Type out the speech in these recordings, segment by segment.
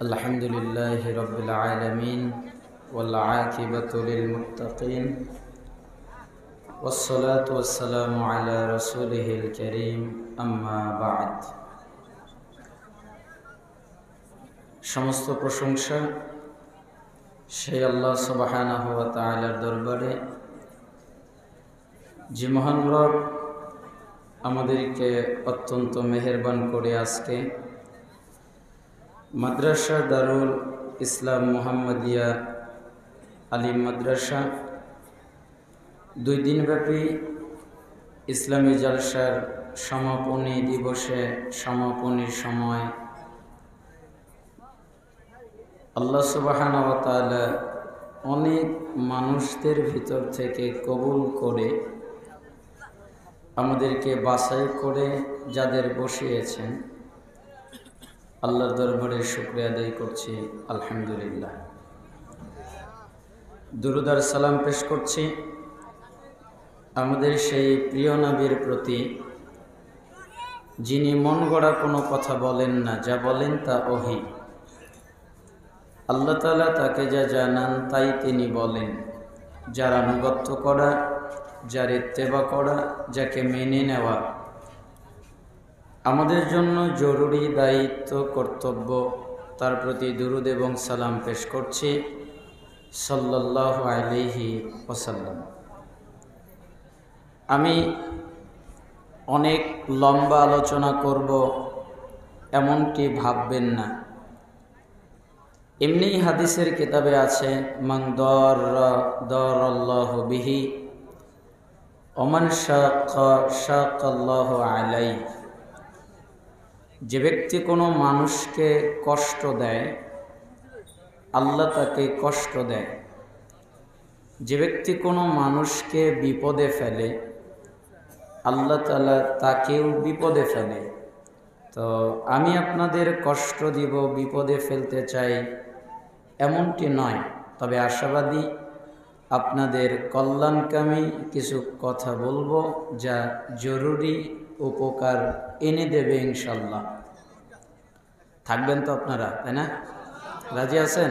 الحمد لله رب العالمين والعاقبة للمتقين والصلاة والسلام على رسوله الكريم أما بعد সমস্ত প্রশংসা সেই আল্লাহ সুবহানাহু ওয়া তাআলার দরবারে যে মহান রব আমাদেরকে অত্যন্ত মেহেরবান করে আজকে মাদ্রাসা দারুল ইসলাম মুহাম্মাদিয়া আলিম মাদ্রাসা 2 দিনব্যাপী ইসলামী জালসার সমাপনী দিবসে সমাপনীর সময় আল্লাহ সুবহানাহু ওয়া তাআলা অনেক মানুষদের ভিতর থেকে কবুল করে আমাদেরকে বাছাই করে যাদের বসিয়েছেন আল্লাহর দরবারে শুকরিয়া আদায় করছি আলহামদুলিল্লাহ। দুরূদ আর সালাম পেশ করছি আমাদের সেই প্রিয় নবীর প্রতি যিনি মন গড়া কোনো কথা বলেন না, যা বলেন তা ওহী। আল্লাহ তাআলা তাকে যা জানান তাই তিনি বলেন। যার আনুগত্য করা, যার ইত্তেবা করা, যাকে মেনে নেওয়া আমাদের জন্য জরুরি দায়িত্ব, কর্তব্য। তার প্রতি দুরূদ এবং সালাম পেশ করছি সাল্লাল্লাহু আলাইহি ওয়াসাল্লাম। আমি অনেক লম্বা আলোচনা করব এমনটি ভাববেন না। এমনি হাদিসের কিতাবে আছে মান দারাল্লাহু বিহি ওমান শাকাল্লাহু আলাইহি। যে ব্যক্তি কোনো মানুষকে কষ্ট দেয় আল্লাহ তাকে কষ্ট দেয়। যে ব্যক্তি কোনো মানুষকে বিপদে ফেলে আল্লাহ তাআলা তাকেও বিপদে ফেলে। তো আমি আপনাদের কষ্ট দিব, বিপদে ফেলতে চাই এমনটি নয়, তবে আশাবাদী আপনাদের কল্যাণকামী কিছু কথা বলবো যা জরুরি উপকার এনে দেবে ইনশাল্লাহ। থাকবেন তো আপনারা, তাই না? রাজি আছেন?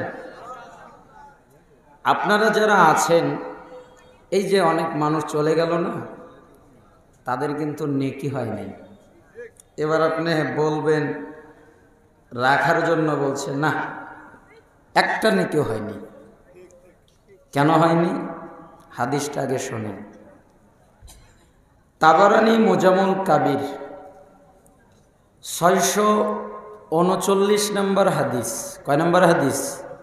আপনারা যারা আছেন, এই যে অনেক মানুষ চলে গেল না, তাদের কিন্তু নেকি হয় নাই। এবার আপনি বলবেন রাখার জন্য বলছেন, না, একটা নেকি হয়নি। কেন হয়নি? হাদিসটা আগে শোনেন। তাবারানী মুজামুল কাবির 639 নম্বর হাদিস। কয় নম্বর হাদিস?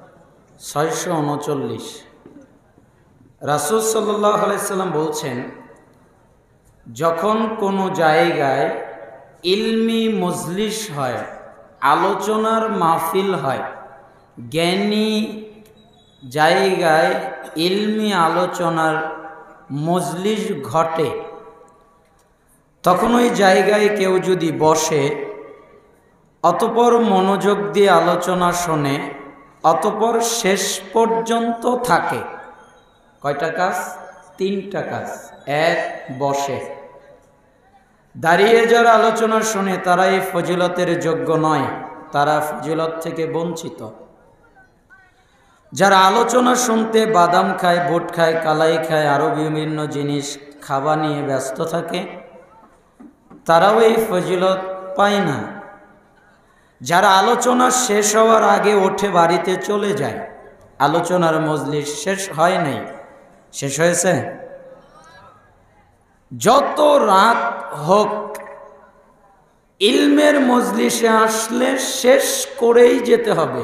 639। রাসূল সাল্লাল্লাহু আলাইহি সাল্লাম বলছেন, যখন কোনো জায়গায় ইলমি মজলিস হয়, আলোচনার মাহফিল হয়, জ্ঞানী জায়গায় ইলমি আলোচনার মজলিস ঘটে, তখন ওই জায়গায় কেউ যদি বসে, অতঃপর মনোযোগ দিয়ে আলোচনা শোনে, অতঃপর শেষ পর্যন্ত থাকে, কয়টা কাজ? 3টা কাজ। 1, বসে। দাঁড়িয়ে যারা আলোচনা শোনে তারা এই ফজিলতের যোগ্য নয়, তারা ফজিলত থেকে বঞ্চিত। যারা আলোচনা শুনতে বাদাম খায়, বুট খায়, কালাই খায়, আরও বিভিন্ন জিনিস খাওয়া নিয়ে ব্যস্ত থাকে, তারাও এই ফজিলত পায় না। যারা আলোচনা শেষ হওয়ার আগে ওঠে বাড়িতে চলে যায়, আলোচনার মজলিস শেষ হয় নাই, শেষ হয়েছে, যত রাত হোক ইলমের মজলিসে আসলে শেষ করেই যেতে হবে।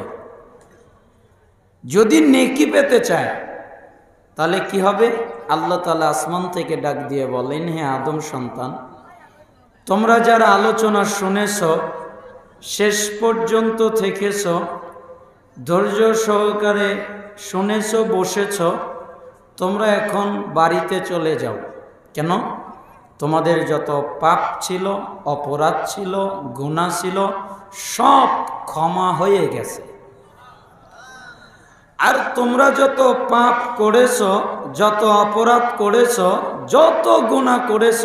যদি নেকি পেতে চায় তাহলে কি হবে? আল্লাহ তাআলা আসমান থেকে ডাক দিয়ে বলেন, হে আদম সন্তান, তোমরা যারা আলোচনা শুনেছ, শেষ পর্যন্ত থেকেছ, ধৈর্য সহকারে শুনেছ, বসেছ, তোমরা এখন বাড়িতে চলে যাও। কেন? তোমাদের যত পাপ ছিল, অপরাধ ছিল, গুনাহ ছিল, সব ক্ষমা হয়ে গেছে। আর তোমরা যত পাপ করেছ, যত অপরাধ করেছ, যত গুনাহ করেছ,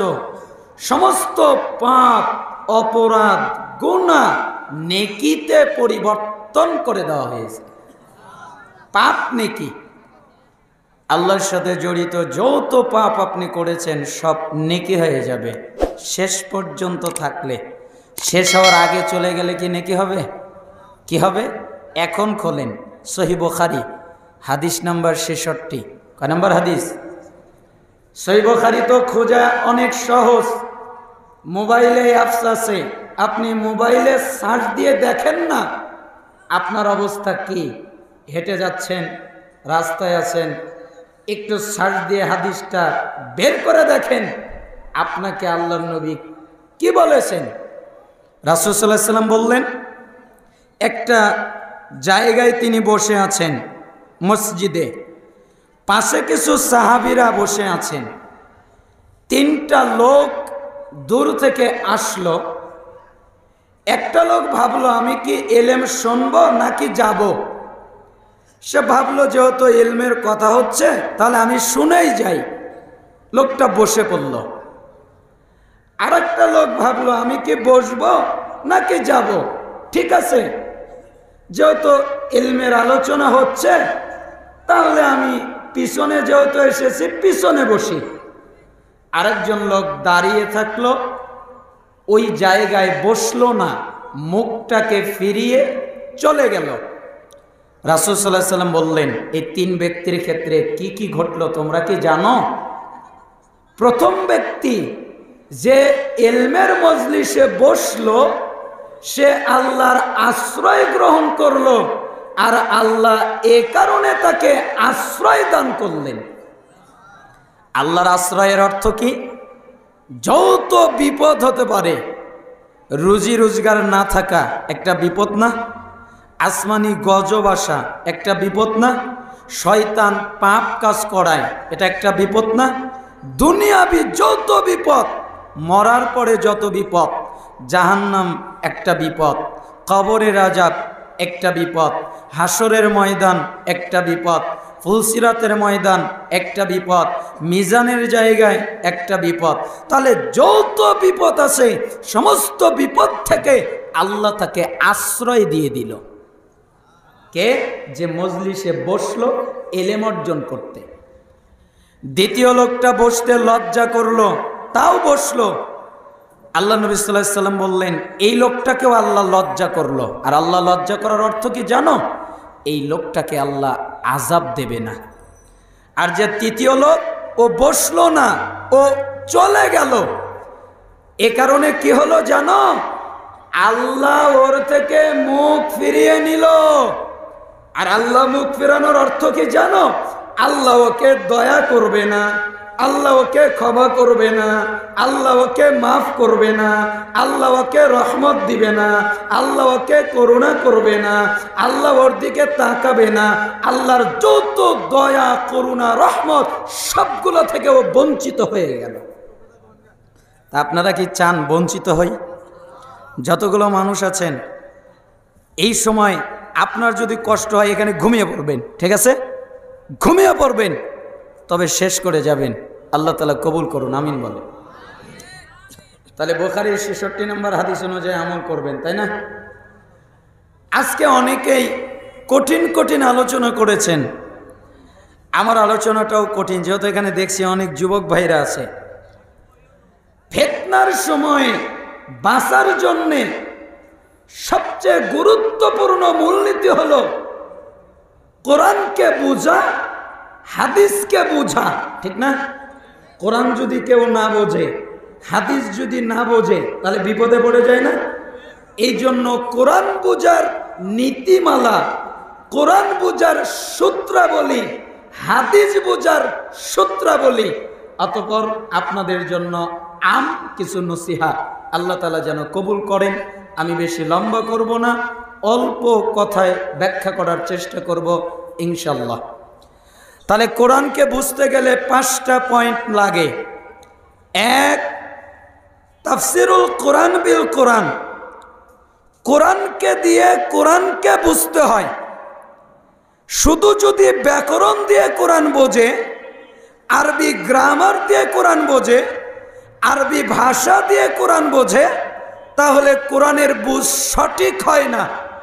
সমস্ত পাপ, অপরাধ, গুনাহ নেকিতে পরিবর্তন পরিবর্তন করে দেওয়া হয়েছে। পাপ নেকি, আল্লাহর সাথে জড়িত যত পাপ আপনি করেছেন সব নেকি হয়ে যাবে শেষ পর্যন্ত থাকলে। শেষ হওয়ার আগে চলে গেলে কি নেকি হবে? কি হবে? এখন খোলেন সহিহ বুখারী হাদিস নাম্বার 66। কয় নাম্বার হাদিস? সহিহ বুখারী তো খোঁজা অনেক সহজ, মোবাইলে অ্যাপস আছে, আপনি মোবাইলে সার্চ দিয়ে দেখেন না আপনার অবস্থা কি। হেঁটে যাচ্ছেন, রাস্তায় আছেন, একটু সার্চ দিয়ে হাদিসটা বের করে দেখেন আপনাকে আল্লাহর নবী কি বলেছেন। রাসূল সাল্লাল্লাহু আলাইহি ওয়াসাল্লাম বললেন, একটা জায়গায় তিনি বসে আছেন মসজিদে, পাশে কিছু সাহাবীরা বসে আছেন। তিনটা লোক দূর থেকে আসলো। একটা লোক ভাবলো আমি কি ইলম শুনবো নাকি যাব। সে ভাবলো যেহেতু ইলমের কথা হচ্ছে তাহলে আমি শুনেই যাই, লোকটা বসে পড়ল। আরেকটা লোক ভাবলো আমি কি বসবো নাকি যাব, ঠিক আছে যেহেতু ইলমের আলোচনা হচ্ছে তাহলে আমি পিছনে যেহেতু এসেছি পিছনে বসি। আরেকজন লোক দাঁড়িয়ে থাকলো, ওই জায়গায় বসলো না, মুখটাকে ফিরিয়ে চলে গেল। রাসূল সাল্লাল্লাহু আলাইহি ওয়াসাল্লাম বললেন, এই তিন ব্যক্তির ক্ষেত্রে কি কি ঘটলো তোমরা কি জানো? প্রথম ব্যক্তি যে ইলমের মজলিসে বসলো সে আল্লাহর আশ্রয় গ্রহণ করলো, আর আল্লাহ এ কারণে তাকে আশ্রয় দান করলেন। আল্লাহর আশ্রয়ের অর্থ কি? যত বিপদ হতে পারে, রুজি রোজগার না থাকা একটা বিপদ না? আসমানি গজব আসা একটা বিপদ না? শয়তান পাপ কাজ করায় এটা একটা বিপদ না? দুনিয়াবি যত বিপদ, মরার পরে যত বিপদ, জাহান্নাম একটা বিপদ, কবরের আযাব একটা বিপদ, হাসরের ময়দান একটা বিপদ, ফুলসিরাতের ময়দান একটা বিপদ, মিজানের জায়গায় একটা বিপদ। তাহলে যত বিপদ আছে সমস্ত বিপদ থেকে আল্লাহ তাকে আশ্রয় দিয়ে দিল। কে? যে মজলিসে বসলো ইলম অর্জন করতে। দ্বিতীয় লোকটা বসতে লজ্জা করলো, তাও বসলো। আল্লাহ নবী সাল্লাল্লাহু আলাইহি ওয়াসাল্লাম বললেন, এই লোকটাকেও আল্লাহ লজ্জা করলো। আর আল্লাহ লজ্জা করার অর্থ কি জানো? এই লোকটাকে আল্লাহ আযাব দেবে না। আর যে তৃতীয় লোক, ও বসলো না, ও চলে গেল, এ কারণে কি হলো জানো? আল্লাহ ওর থেকে মুখ ফিরিয়ে নিল। আর আল্লাহ মুখ ফেরানোর অর্থ কি জানো? আল্লাহ ওকে দয়া করবে না, আল্লাহ ওকে ক্ষমা করবে না, আল্লাহ ওকে মাফ করবে না, আল্লাহ ওকে রহমত দিবে না, আল্লাহ ওকে করুণা করবে না, আল্লাহ ওর দিকে তাকাবে না। আল্লাহর যত দয়া করুণা রহমত সবগুলো থেকে ও বঞ্চিত হয়ে গেল। তা আপনারা কি চান বঞ্চিত হই? যতগুলো মানুষ আছেন এই সময় আপনার যদি কষ্ট হয় এখানে ঘুমিয়ে পড়বেন, ঠিক আছে? ঘুমিয়ে পড়বেন, তবে শেষ করে যাবেন। আল্লাহ তাআলা কবুল করুন, আমিন বলে। তাহলে বুখারীর 66 নম্বর হাদিস অনুযায়ী আমল করবেন, তাই না? আজকে অনেকেই কঠিন কঠিন আলোচনা করেছেন, আমার আলোচনাটাও কঠিন, যেহেতু এখানে দেখছি অনেক যুবক ভাইরা আছে। ফিতনার সময় বাঁচার জন্যে সবচেয়ে গুরুত্বপূর্ণ মূলনীতি হলো কোরআনকে বুঝা, হাদিসকে বুঝা, ঠিক না? কোরআন যদি কেউ না বোঝে, হাদিস যদি না বোঝে, তাহলে বিপদে পড়ে যায় না? এই জন্য কোরআন বুঝার নীতিমালা, কোরআন বুঝার সূত্রাবলী, হাদিস বুঝার সূত্রাবলী, অতঃপর আপনাদের জন্য আম কিছু নসিহা আল্লাহ তাআলা যেন কবুল করেন। আমি বেশি লম্বা করব না, অল্প কথায় ব্যাখ্যা করার চেষ্টা করব ইনশাল্লাহ। তাহলে কোরআনকে বুঝতে গেলে 5টা পয়েন্ট লাগে। 1, তাফসিরুল কোরআন বিল কোরআন, কোরআনকে দিয়ে কোরআনকে বুঝতে হয়। শুধু যদি ব্যাকরণ দিয়ে কোরআন বোঝে, আরবি গ্রামার দিয়ে কোরআন বোঝে, আরবি ভাষা দিয়ে কোরআন বোঝে, তাহলে কোরআনের বুঝ সঠিক হয় না।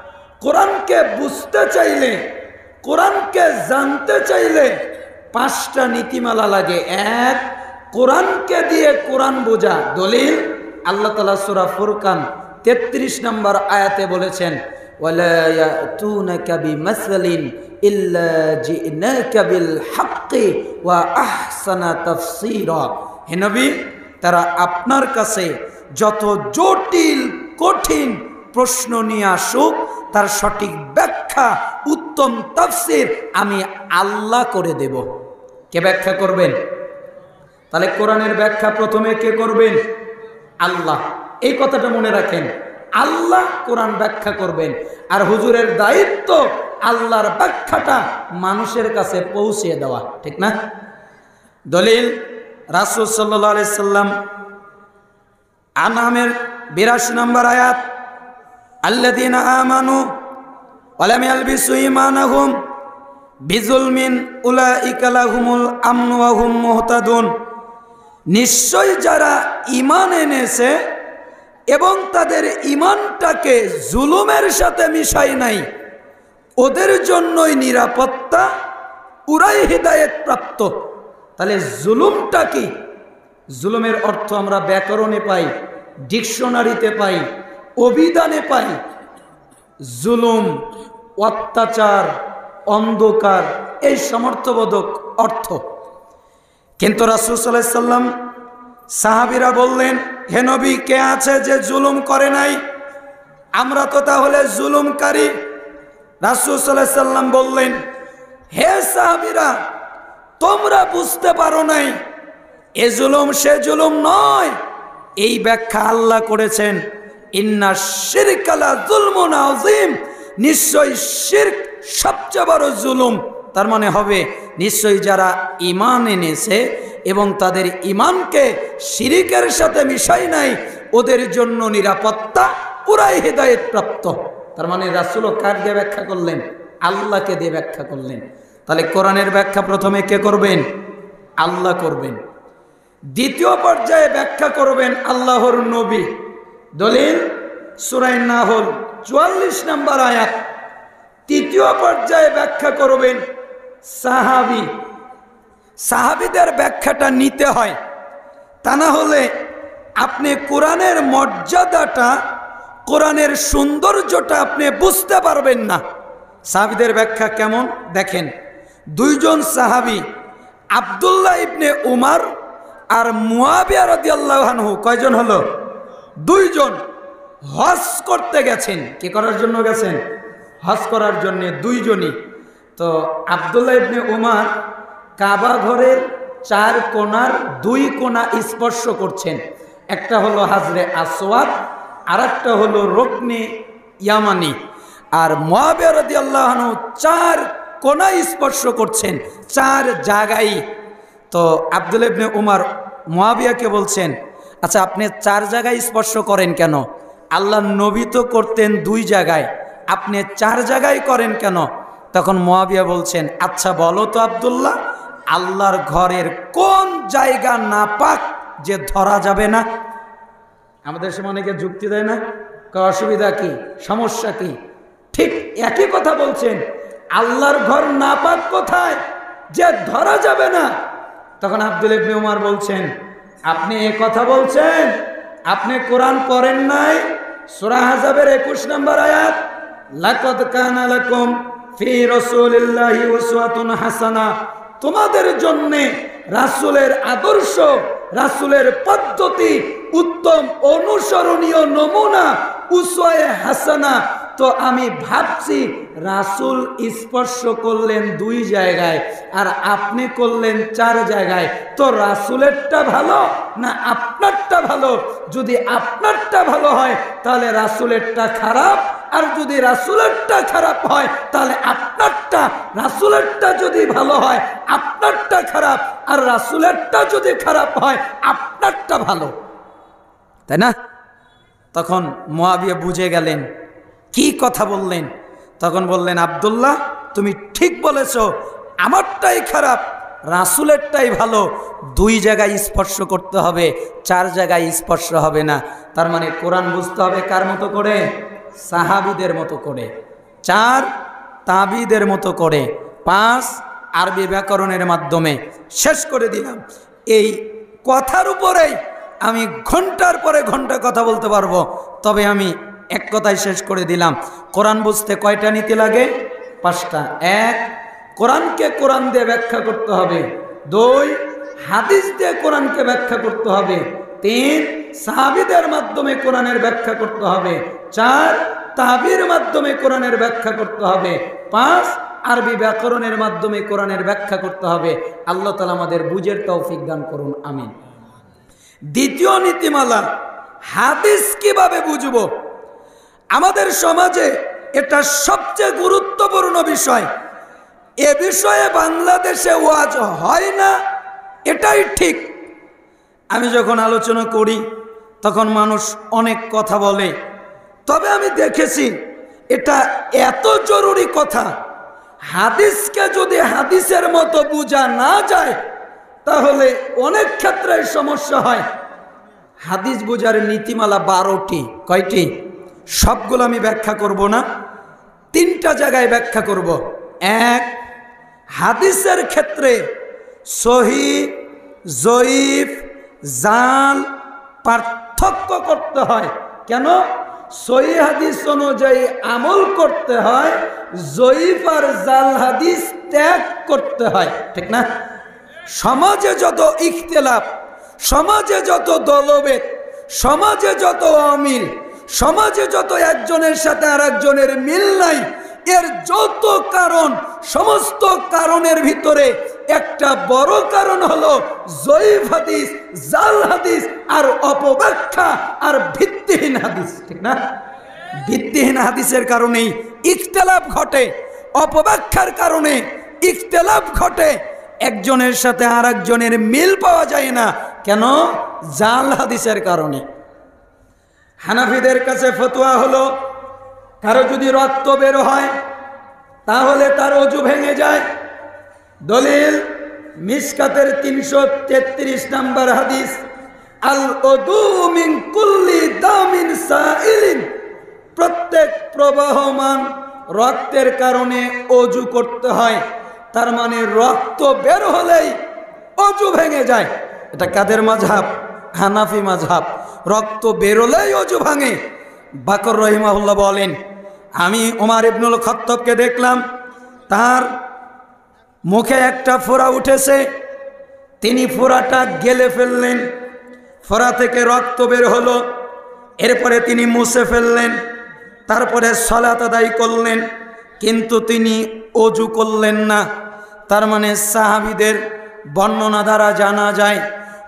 কোরআনকে বুঝতে চাইলে, কোরআনকে জানতে চাইলে 5টা নীতিমালা লাগে। এক, কোরআনকে দিয়ে কোরআন বোঝা। দলিল আল্লাহ তাআলা সূরা ফুরকান 33 নম্বর আয়াতে বলেছেন, ওয়ালা ইয়াতুনাকা বিমাসালিন ইল্লা জিনাকা বিল হাক্কি ওয়া আহসানা তাফসীরা। হে নবী, তারা আপনার কাছে যত জটিল কঠিন প্রশ্ন নিয়ে আসুক, তার সঠিক ব্যাখ্যা, উত্তম তাফসীর আমি আল্লাহ করে দেব। কে ব্যাখ্যা করবেন? তাহলে কোরআনের ব্যাখ্যা প্রথমে কে করবেন? আল্লাহ। এই কথাটা মনে রাখেন, আল্লাহ কোরআন ব্যাখ্যা করবেন। আর হুজুরের দায়িত্ব আল্লাহর ব্যাখ্যাটা মানুষের কাছে পৌঁছে দেওয়া, ঠিক না? দলিল রাসূল সাল্লাল্লাহু আলাইহি সাল্লাম আনামের 82 নম্বর আয়াত, আল্লাযীনা আমানু ওয়া লাম ইয়ালবিসু ঈমানাহুম বিজুলমিন উলাইকা লাহুমুল আমনু ওয়া হুম মুহতাদুন। নিশ্চয় যারা ঈমান এনেছে এবং তাদের ঈমানটাকে জুলুমের সাথে মিশায় নাই, ওদের জন্যই নিরাপত্তা, ওরাই হিদায়াত প্রাপ্ত। তাহলে জুলুমটা কি? জুলুমের অর্থ আমরা ব্যাকরণে পাই, ডিকশনারিতে পাই, অভিধানে পাই। জুলুম, অত্যাচার, অন্ধকার, এই সমর্থবোধক অর্থ। কিন্তু রাসূল সাল্লাল্লাহু আলাইহি সাল্লাম, সাহাবীরা বললেন, হে নবী, কে আছে যে জুলুম করে নাই? আমরা তো তাহলে জুলুমকারী। রাসূল সাল্লাল্লাহু আলাইহি সাল্লাম বললেন, হে সাহাবীরা, তোমরা বুঝতে পারো নাই, এ জুলুম সে জুলুম নয়। এই ব্যাখ্যা আল্লাহ করেছেন, ইন্না শিরকা লা যুলমুন আযীম। নিশ্চয় শিরক সবচেয়ে বড় জুলুম। তার মানে হবে নিশ্চয়ই যারা ঈমান এনেছে এবং তাদের ঈমানকে শিরকের সাথে মিশাই নাই, ওদের জন্য নিরাপত্তা, পুরাই হিদায়াত প্রাপ্ত। তার মানে রাসূলও কার দিয়ে ব্যাখ্যা করলেন? আল্লাহকে দিয়ে ব্যাখ্যা করলেন। তাহলে কোরআনের ব্যাখ্যা প্রথমে কে করবেন? আল্লাহ করবেন। দ্বিতীয় পর্যায়ে ব্যাখ্যা করবেন আল্লাহর নবী। দলিল সূরা নাহল 44 নম্বর আয়াত। তৃতীয় পর্যায়ে ব্যাখ্যা করবেন সাহাবী। সাহাবীদের ব্যাখ্যাটা নিতে হয়, তা না হলে আপনি কোরআনের মর্যাদাটা, কোরআনের সৌন্দর্যটা আপনি বুঝতে পারবেন না। সাহাবীদের ব্যাখ্যা কেমন দেখেন। 2 জন সাহাবী, আব্দুল্লাহ ইবনে উমর আর মুয়াবিয়া রাদিয়াল্লাহু আনহু, কয়জন হলো? 2 জন হজ করতে গেছেন। কি করার জন্য গেছেন? হজ করার জন্য 2 জনই। তো আব্দুল্লাহ ইবনে উমর কাবা ঘরের 4 কোণার 2 কোণা স্পর্শ করছেন। একটা হলো হাজরে আসওয়াদ, আর একটা হলো রুকনে ইয়ামানি। আর মুয়াবিয়া রাদিয়াল্লাহু আনহু 4 কোণা স্পর্শ করছেন, 4 জায়গায়। তো আব্দুল্লাহ ইবনে উমর মুয়াবিয়াকে বলছেন, আচ্ছা আপনি 4 জায়গায় স্পর্শ করেন কেন? আল্লাহর নবী তো করতেন 2 জায়গায়, আপনি 4 জায়গায় করেন কেন? তখন মুয়াবিয়া বলছেন, আচ্ছা বলো তো আব্দুল্লাহ, আল্লাহর ঘরের কোন জায়গা নাপাক যে ধরা যাবে না? আমাদের সময় অনেকে যুক্তি দেয় না, অসুবিধা কি, সমস্যা কি? ঠিক একই কথা বলছেন, আল্লাহর ঘর নাপাক কোথায় যে ধরা যাবে না? তখন আব্দুল্লাহ ইবনে উমর বলছেন, আপনি এই কথা বলছেন, আপনি কোরআন পড়েন নাই? সূরা আহজাবের 21 নম্বর আয়াত, লাকাদ কানা লাকুম ফি রাসূলিল্লাহি উসওয়াতুন হাসানাহ। তোমাদের জন্য রাসূলের আদর্শ, রাসূলের পদ্ধতি, উত্তম অনুসরণীয় নমুনা, উসওয়ায়ে হাসানা। তো আমি ভাবছি রাসূল স্পর্শ করলেন 2 জায়গায় আর আপনি করলেন 4 জায়গায়, তো রাসূলেরটা ভালো না আপনারটা ভালো? যদি আপনারটা ভালো হয় তাহলে রাসূলেরটা খারাপ, আর যদি রাসূলেরটা খারাপ হয় তাহলে আপনারটা, রাসূলেরটা যদি ভালো হয় আপনারটা খারাপ, আর রাসূলেরটা যদি খারাপ হয় আপনারটা ভালো, তাই না? তখন মুয়াবিয়া বুঝে গেলেন কি কথা বললেন। তখন বললেন, আব্দুল্লাহ তুমি ঠিক বলেছ, আমারটাই খারাপ, রাসূলেরটাই ভালো। 2 জায়গায় স্পর্শ করতে হবে, 4 জায়গায় স্পর্শ হবে না। তার মানে কোরআন বুঝতে হবে কার মতো করে? সাহাবীদের মতো করে। 4 তাবিদের মতো করে, 5 আরবি ব্যাকরণের মাধ্যমে। শেষ করে দিলাম। এই কথার উপরেই আমি ঘন্টার পরে ঘন্টা কথা বলতে পারবো, তবে আমি এক কথায় শেষ করে দিলাম। কোরআন বুঝতে কয়টা নীতি লাগে? 5টা। 1, কোরআনকে কোরআন দিয়ে ব্যাখ্যা করতে হবে। 2, হাদিস দিয়ে কোরআনকে ব্যাখ্যা করতে হবে। 3, সাহাবীদের মাধ্যমে কোরআনের ব্যাখ্যা করতে হবে। 4, তাবির মাধ্যমে কোরআনের ব্যাখ্যা করতে হবে। 5, আরবি ব্যাকরণের মাধ্যমে কোরআনের ব্যাখ্যা করতে হবে। আল্লাহ তাআলা আমাদের বুঝের তৌফিক দান করুন, আমিন। দ্বিতীয় নীতিমালা, হাদিস কিভাবে বুঝবো? আমাদের সমাজে এটা সবচেয়ে গুরুত্বপূর্ণ বিষয়। এ বিষয়ে বাংলাদেশে ওয়াজ হয় না, এটাই ঠিক। আমি যখন আলোচনা করি তখন মানুষ অনেক কথা বলে, তবে আমি দেখেছি এটা এত জরুরি কথা, হাদিসকে যদি হাদিসের মতো বোঝা না যায় তাহলে অনেক ক্ষেত্রে সমস্যা হয়। হাদিস বোঝার নীতিমালা 12টি। কয়টি? সবগুলো আমি ব্যাখ্যা করব না, 3টা জায়গায় ব্যাখ্যা করব। 1, হাদিসের ক্ষেত্রে সহিহ, জয়ীফ, জাল পার্থক্য করতে হয়। কেন? সহিহ হাদিস অনুযায়ী আমল করতে হয়, জয়ীফ আর জাল হাদিস ত্যাগ করতে হয়, ঠিক না? সমাজে যত ইখতিলাফ, সমাজে যত দলভেদ, সমাজে যত অমিল, সমাজে যত একজনের সাথে আর একজনের মিল নাই, এর যত কারণ, সমস্ত কারণের ভিতরে একটা বড় কারণ হলো জয়ীফ হাদিস, জাল হাদিস আর অপব্যাখ্যা আর ভিত্তিহীন হাদিস, ঠিক না? ভিত্তিহীন হাদিসের কারণেই ইখতিলাফ ঘটে, অপব্যাখ্যার কারণে ইখতিলাফ ঘটে, একজনের সাথে আর একজনের মিল পাওয়া যায় না। কেন? জাল হাদিসের কারণে। হানাফিদের কাছে ফতোয়া হলো কারো যদি রক্ত বের হয় তাহলে তার ওযু ভেঙে যায়। দলিল মিশকাতের 333 নম্বর হাদিস, আল ওযু মিন কুল্লি দামিন সাইলিন, প্রত্যেক প্রবাহমান রক্তের কারণে ওযু করতে হয়। তার মানে রক্ত বের হলেই ওযু ভেঙে যায়। এটা কাদের মাযহাব? হানাফি মাযহাব। রক্ত বেরোলেই ওযু ভাঙে। বাকর রহিমাহুল্লাহ বলেন, আমি ওমর ইবনুল খাত্তাবকে দেখলাম, তার মুখে একটা ফোঁড়া উঠেছে, তিনি ফোঁড়াটা গেলে ফেললেন, ফোঁড়া থেকে রক্ত বের হলো, এরপরে তিনি মুছে ফেললেন, তারপরে সালাত আদায় করলেন, কিন্তু তিনি ওযু করলেন না। তার মানে সাহাবীদের বর্ণনা দ্বারা জানা যায়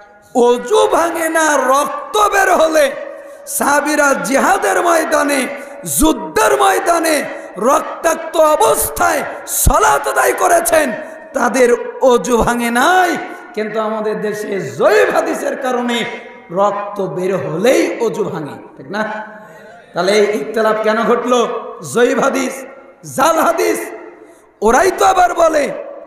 ওযু ভাঙে না রক্ত বের হলে। সাহাবীরা জিহাদের ময়দানে, যুদ্ধের ময়দানে রক্তাক্ত অবস্থায় সালাত আদায় করেছেন, তাদের ওযু ভাঙে নাই। কিন্তু আমাদের দেশে জয়ীফ হাদিসের কারণে রক্ত বের হলেই ওযু ভাঙে, ঠিক না? তাহলে এই ইখতিলাফ কেন ঘটলো? জয়ীফ হাদিস, জাল হাদিস। ওরাই তো আবার বলে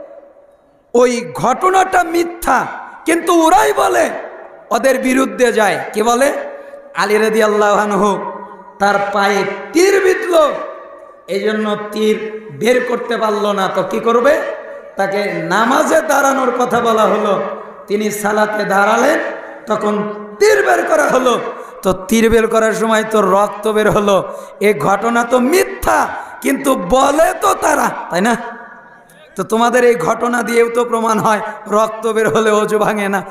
ওই ঘটনাটা মিথ্যা, কিন্তু ওরাই বলে ওদের বিরুদ্ধে যায়। কি বলে? আলী রাদিয়াল্লাহু আনহু তার পায়ে তীর বিঁধল, এই জন্য তীর বের করতে পারল না, তো কি করবে? তাকে নামাজে দাঁড়ানোর কথা বলা হলো, তিনি সালাতে দাঁড়ালেন, তখন তীর বের করা হলো। তো তীর বের করার সময় তো রক্ত বের হলো। এই ঘটনা তো মিথ্যা, কিন্তু বলে তো তারা, তাই না? তো তোমাদের এই ঘটনা দিয়েও তো প্রমাণ হয় রক্ত বের হলে ওযু ভাঙে না।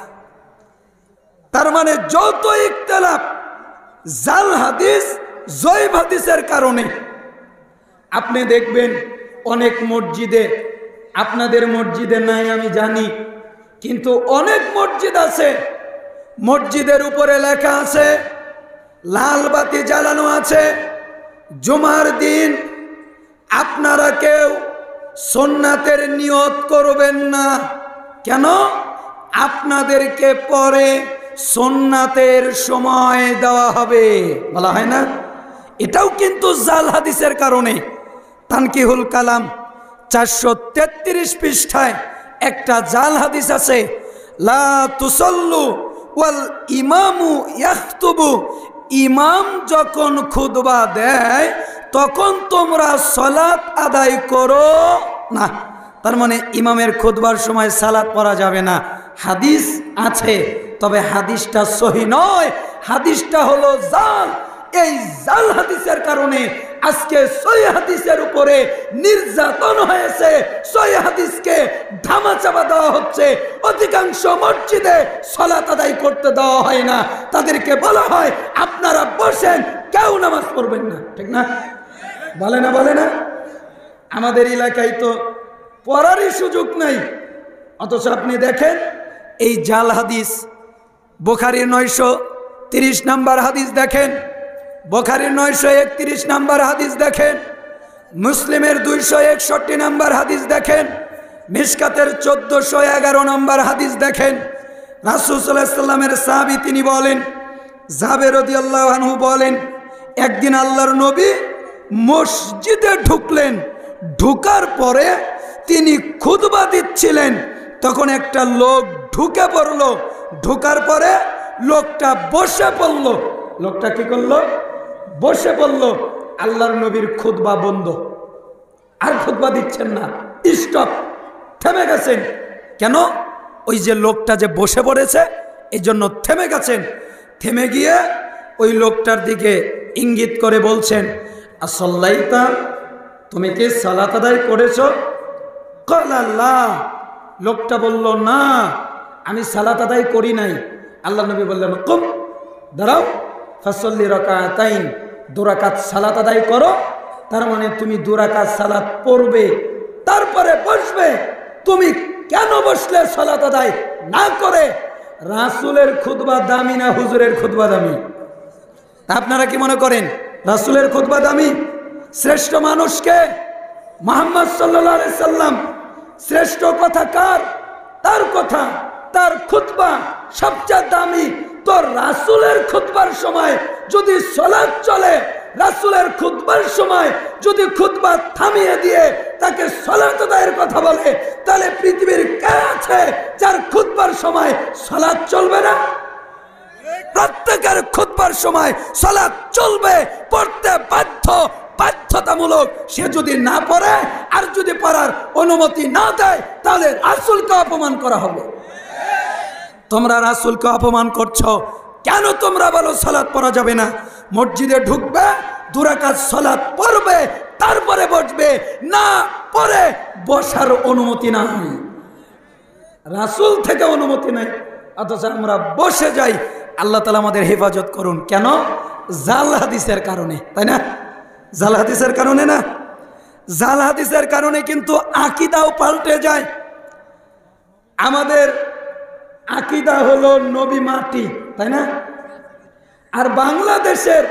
তার মানে যত ইখতিলাফ জাল হাদিস, জয়ীফ হাদিসের কারণে। আপনি দেখবেন অনেক মসজিদে, আপনাদের মসজিদে নাই আমি জানি, কিন্তু অনেক মসজিদ আছে, মসজিদের উপরে লেখা আছে, লাল বাতি জ্বালানো আছে, জুমার দিন আপনারা কেউ সুন্নাতের নিয়ত করবেন না। কেন? আপনাদেরকে পরে সুন্নাতের সময় দেওয়া হবে, বলা হয় না? এটাও কিন্তু জাল হাদিসের কারণে। তানকিহুল কালাম 433 পৃষ্ঠায় একটা জাল হাদিস আছে, লা তুসাল্লু ওয়াল ইমামু ইয়াখতুবু, ইমাম যখন খুতবা দেয় তখন তোমরা সালাত আদায় করো না। তার মানে ইমামের খুতবার সময় সালাত পড়া যাবে না। হাদিস আছে, তবে হাদিসটা সহি নয়, হাদিসটা হলো জাল। এই জাল হাদিসের কারণে আজকে সহি হাদিসের উপরে নির্যাতন হয়েছে, সহি হাদিসকে ধামাচাপা দেওয়া হচ্ছে। অধিকাংশ মসজিদে সালাত আদায় করতে দেওয়া হয় না, তাদেরকে বলা হয় আপনারা বসেন, কেউ নামাজ পড়বেন না। ঠিক না? বলে না? বলে না? আমাদের এলাকায় তো পড়ারই সুযোগ নাই, অথচ আপনি দেখেন এই জাল হাদিস। বুখারীর 930 নম্বর হাদিস দেখেন, বুখারীর 931 নম্বর হাদিস দেখেন, মুসলিমের 261 নম্বর হাদিস দেখেন, মিশকাতের 1411 নম্বর হাদিস দেখেন। রাসূল সাল্লাল্লাহু আলাইহি ওয়াসাল্লামের সাহাবী তিনি বলেন, জাবের রাদিয়াল্লাহু আনহু বলেন, একদিন আল্লাহর নবী মসজিদে ঢুকলেন, ঢুকার পরে তিনি খুতবা দিচ্ছিলেন, তখন একটা লোক ঢুকে পড়ল, ঢুকার পরে লোকটা বসে পড়ল। লোকটা কি করলো? বসে পড়ল। আল্লাহর নবীর খুতবা বন্ধ, আর খুতবা দিচ্ছেন না, স্টপ, থেমে গেছেন। কেন? ওই যে লোকটা যে বসে পড়েছে এই জন্য থেমে গেছেন। থেমে গিয়ে ওই লোকটার দিকে ইঙ্গিত করে বলছেন, আসল্লাইতা, তুমি কি সালাত আদায় করেছো? ক্বালা লা। লোকটা বলল, না, আমি সালাত আদায় করি নাই। আল্লাহ নবী বললেন, কুম, দাঁড়াও, ফাসল্লি রাকাতাইন, 2 রাকাত সালাত আদায় করো। তার মানে তুমি 2 রাকাত সালাত পড়বে, তারপরে বসবে। তুমি কেন বসলে সালাত আদায় না করে? রাসূলের খুতবা দামি না হুজুরের খুতবা দামি? আপনারা কি মনে করেন রাসূলের খুতবা দামি? শ্রেষ্ঠ মানুষকে মুহাম্মদ সাল্লাল্লাহু আলাইহি সাল্লাম, শ্রেষ্ঠ কথা কার? তার কথা, তার খুতবা সবচেয়ে দামি। তো রাসূলের খুতবার সময় যদি সালাত চলে, রাসূলের খুতবার সময় যদি খুতবা থামিয়ে দিয়ে তাকে সালাত আদায়ের কথা বলে, তাহলে পৃথিবীর কে আছে যার খুতবার সময় সালাত চলবে না? প্রত্যেকের খুতবার সময় সালাত চলবে, পড়তে বাধ্য, বাধ্যতামূলক। সে যদি না পড়ে আর যদি পড়ার অনুমতি না দেয়, তাহলে রাসূলকে অপমান করা হবে। তোমরা রাসূলকে অপমান করছো কেন? তোমরা বলো সালাত পড়া যাবে না। মসজিদে ঢুকবে, 2 রাকাত সালাত পড়বে, তারপরে বসবে, না পড়ে বসার অনুমতি নাই, রাসূল থেকে অনুমতি নাই, অথচ আমরা বসে যাই। আল্লাহ তাআলা আমাদের হেফাজত করুন। কেন? জাল হাদিসের কারণে, তাই না? জাল হাদিসের কারণে না? জাল হাদিসের কারণে কিন্তু আকীদাও পাল্টে যায়। আমাদের আকীদা হলো নবী মাটি, তাই না? আর বাংলাদেশের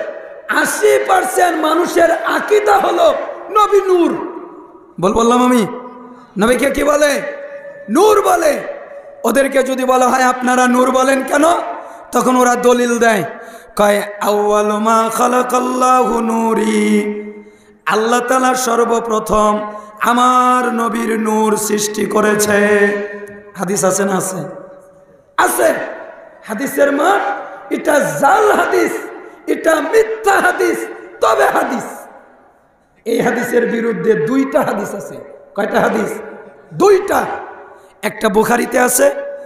80% মানুষের আকীদা হলো নবী নূর। বললাম আমি, নবীকে কি বলে? নূর বলে। ওদেরকে যদি বলা হয় আপনারা নূর বলেন কেন, তখন ওরা দলিল দেয়, কয় আউয়ালু মা খালাকাল্লাহু নূরি, আল্লাহ তাআলা সর্বপ্রথম আমার নবীর নূর সৃষ্টি করেছে। হাদিস আছে না? আছে, আছে। হাদিসের মান এটা জাল হাদিস, এটা মিথ্যা হাদিস। তবে হাদিস, এই হাদিসের বিরুদ্ধে 2টা হাদিস আছে। কয়টা হাদিস? 2টা। একটা বুখারীতে আছে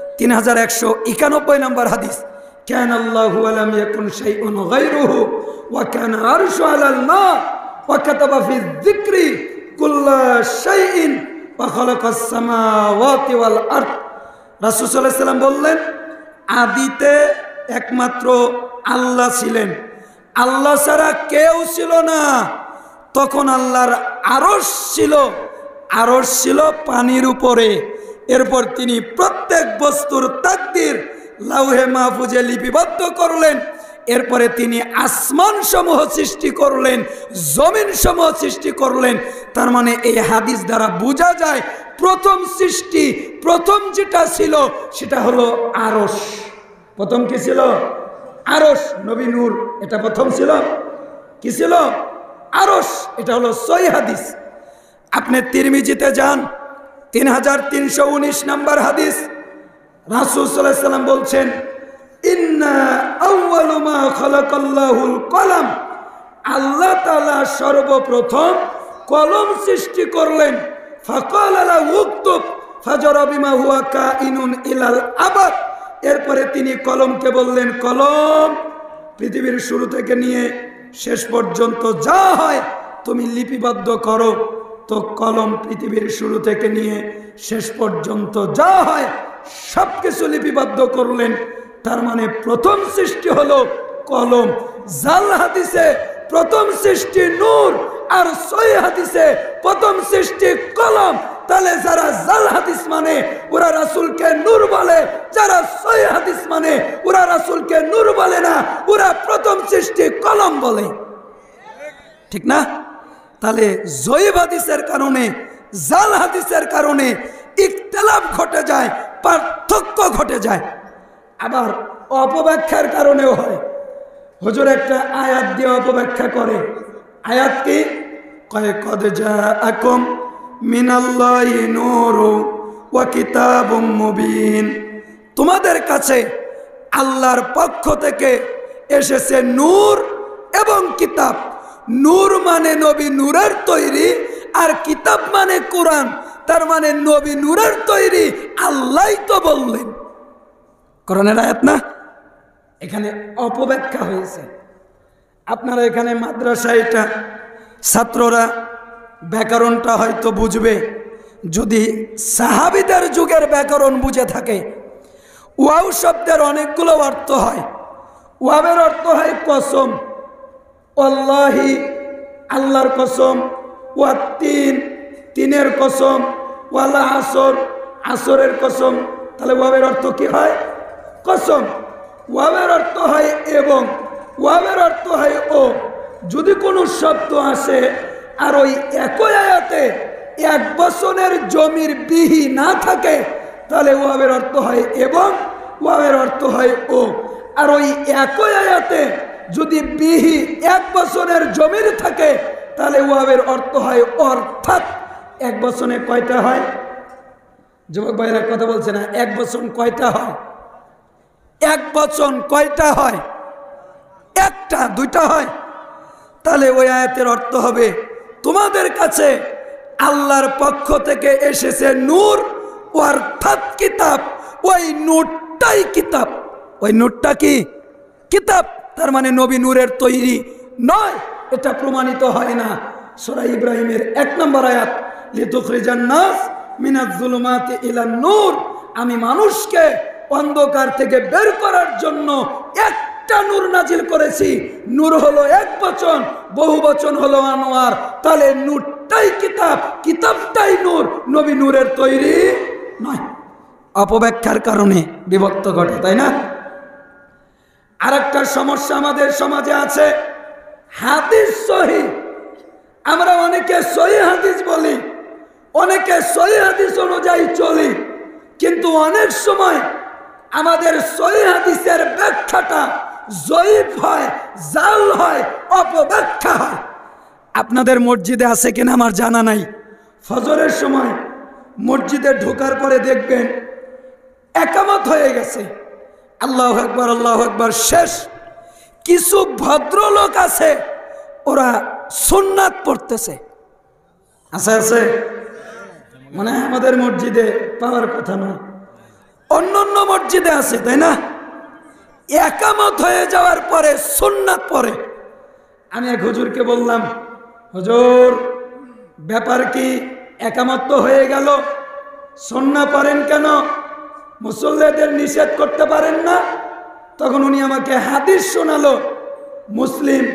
3191 নম্বর হাদিস, কানা আল্লাহু ওয়া লাম ইয়াকুন শাইউন গায়রুহু ওয়া কানা আরশু আলাল মা ওয়া কাতাবা ফি যিকরি কুল্লা শাইইন ওয়া খালাকাস সামাওয়াতি ওয়াল আরদ। রাসূল সাল্লাল্লাহু আলাইহি সাল্লাম বললেন, আদিতে একমাত্র আল্লাহ ছিলেন, আল্লাহ ছাড়া কেউ ছিল না। তখন আল্লাহর আরশ ছিল, আরশ ছিল পানির উপরে। এরপর তিনি প্রত্যেক বস্তুর তাকদীর লাউহে মাহফুজে লিপিবদ্ধ করলেন। এরপরে তিনি আসমান সমূহ সৃষ্টি করলেন, জমিন সমূহ সৃষ্টি করলেন। তার মানে এই হাদিস দ্বারা বোঝা যায় প্রথম সৃষ্টি, প্রথম যেটা ছিল সেটা হলো আরশ। প্রথম কি ছিল? আরশ। নবী নূর এটা প্রথম ছিল। কি ছিল? আরশ। এটা হলো সহিহ হাদিস। আপনি তিরমিজিতে যান, 3319 নম্বর হাদিস, রাসূল সাল্লাল্লাহু আলাইহি সাল্লাম বলছেন, ইন্না আউয়ালু মা খালাকাল্লাহুল কলম, আল্লাহ তাআলা সর্বপ্রথম কলম সৃষ্টি করলেন। ফাকাল লাহু উকতুব ফাজারা বিমা হুয়া কাইনুন ইলাল আবাদ। এরপরে তিনি কলমকে বললেন, কলম পৃথিবীর শুরু থেকে নিয়ে শেষ পর্যন্ত যা হয় তুমি লিপিবদ্ধ করো। তো কলম পৃথিবীর শুরু থেকে নিয়ে শেষ পর্যন্ত যা হয় সবকিছু লিপিবদ্ধ করলেন। তার মানে প্রথম সৃষ্টি হলো কলম। জাল হাদিসে প্রথম সৃষ্টি নূর, আর সহিহ হাদিসে প্রথম সৃষ্টি কলম। তাহলে যারা জাল হাদিস মানে ওরা রাসূলকে নূর বলে, যারা সহিহ হাদিস মানে ওরা রাসূলকে নূর বলে না, ওরা প্রথম সৃষ্টি কলম বলে। ঠিক না? তাহলে জয়ীব হাদিসের কারণে, জাল হাদিসের কারণে ইখতিলাফ ঘটে যায়, পার্থক্য ঘটে যায়। আবার অপব্যাখ্যার কারণেও হয়। হুজুর একটা আয়াত দিয়ে অপব্যাখ্যা করে। আয়াত কি? কয় কদ জাআকুম মিনাল্লাহি নূরু ওয়া কিতাবুম মুবিন। তোমাদের কাছে আল্লাহর পক্ষ থেকে এসেছে নূর এবং কিতাব। নূর মানে নবী নূরের তৈরি, আর কিতাব মানে কোরআন। তার মানে নবী নূরের তৈরি, আল্লাহই তো বললেন। কোরআনের আয়াত না? এখানে অপব্যাখ্যা হয়েছে। আপনারা এখানে মাদ্রাসায় এটা ছাত্ররা ব্যাকরণটা হয়তো বুঝবে, যদি সাহাবীদের যুগের ব্যাকরণ বুঝে থাকে। ওয়াও শব্দের অনেকগুলো অর্থ হয়। ওয়াবের অর্থ হয় কসম, আল্লাহি আল্লাহর কসম, ওয়াত্তিন তিনের কসম, ওয়ালা আসর আসরের কসম। তাহলে ওয়াবের অর্থ কি হয়? কসম। ওয়াবের অর্থ হয় এবং, ওয়াবের অর্থ হয় ও। যদি কোনো শব্দ আসে আর ওই একই আয়াতে এক বচনের জমির বিহি না থাকে, তাহলে ওয়াবের অর্থ হয় এবং, ওয়াবের অর্থ হয় ও। আর ওই একই আয়াতে যদি বিহি এক বচনের জমির থাকে, তাহলে ওয়াবের অর্থ হয় অর্থাৎ। এক বচনে কয়টা হয়? যুবক ভাইরা কথা বলছে না। এক বচন কয়টা হয়? এক বচন কয়টা হয়? একটা, দুইটা হয়। তাহলে ওই আয়াতের অর্থ হবে তোমাদের কাছে আল্লাহর পক্ষ থেকে এসেছে নূর অর্থাৎ কিতাব। ওই নূরটাই কিতাব। ওই নূরটা কি? কিতাব। তার মানে নবী নূরের তৈরি নয়, এটা প্রমাণিত হয় না। সূরা ইব্রাহিমের 1 নম্বর আয়াত, লিতুখরিজান নাস মিনাজ যুলুমাতি ইলান নূর। আমি মানুষকে অন্ধকার থেকে বের করার জন্য একটা নূর নাজিল করেছি। নূর হলো এক বচন, বহু বচন হলো আনোয়ার। তাহলে নূরটাই কিতাব, কিতাবটাই নূর, নবী নূরের তৈরি নয়। অপব্যাখ্যার কারণে বিভক্ত ঘটে, তাই না? আরেকটা সমস্যা আমাদের সমাজে আছে, হাদিস সহিহ। আমরা অনেকে সহিহ হাদিস বলি, অনেকে সহিহ হাদিস অনুযায়ী চলি, কিন্তু অনেক সময় আমাদের সহিহ হাদিসের ব্যাখ্যাটা জয়ীফ হয়, জাল হয়, অপব্যাখ্যা হয়। আপনাদের মসজিদে আছে কিনা আমার জানা নাই। ফজরের সময় মসজিদে ঢোকার পরে দেখবেন একামত হয়ে গেছে, আল্লাহু আকবার আল্লাহু আকবার শেষ। কিছু ভদ্রলোক আছে, ওরা সুন্নাত পড়তেছে। আছে আছে, মানে আমাদের মসজিদে পাওয়ার কথা নয়, অন্য অন্য মসজিদে আছে, তাই না? একামত হয়ে যাওয়ার পরে সুন্নাত পড়ে। আমি এক হুজুরকে বললাম, হুজুর ব্যাপার কি? একামত তো হয়ে গেল, সুন্নাত পড়েন কেন? মুসল্লিদের নিষেধ করতে পারেন না? তখন উনি আমাকে হাদিস শোনালো, মুসলিম